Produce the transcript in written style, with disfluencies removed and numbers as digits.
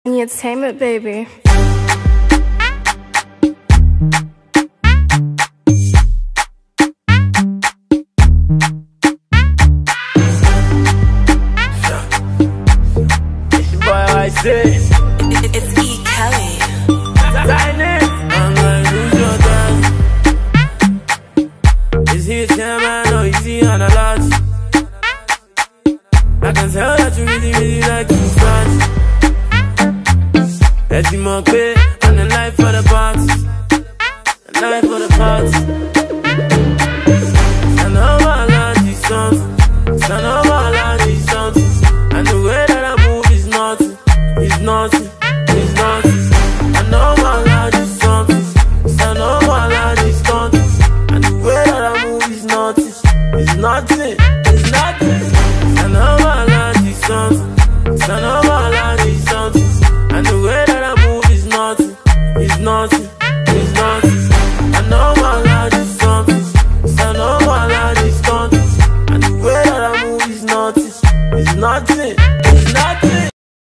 Entertainment, baby. It's your boy, I say. It's E. Kelly. I'm like, lose your time. Is he a chairman or is he on a lot? I can tell that you really, really like to dance. Let's see more clear.